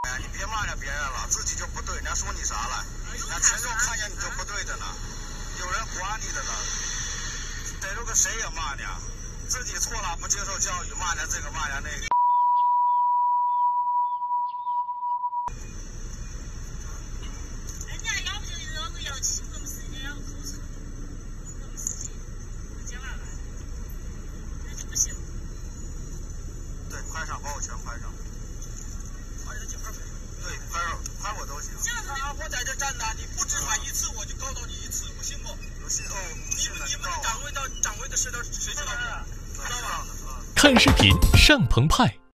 哎，你别骂人别人了，自己就不对，人家说你啥了？人家群众看见你就不对的呢，有人管你的呢，逮住个谁也骂你，自己错了不接受教育，骂人这个骂人那个。 人家要不就是我们要欺负我们自己，要口臭，我们自己不讲话了，那就不行。 对，拍上，把我全拍上。把你的警牌拍上。对，拍我都行。 我在这站着，你不执法一次，我就告到你一次，不行不？ 不信哦， 你们掌柜的事，谁知道不？知道吧？ 看视频上澎湃。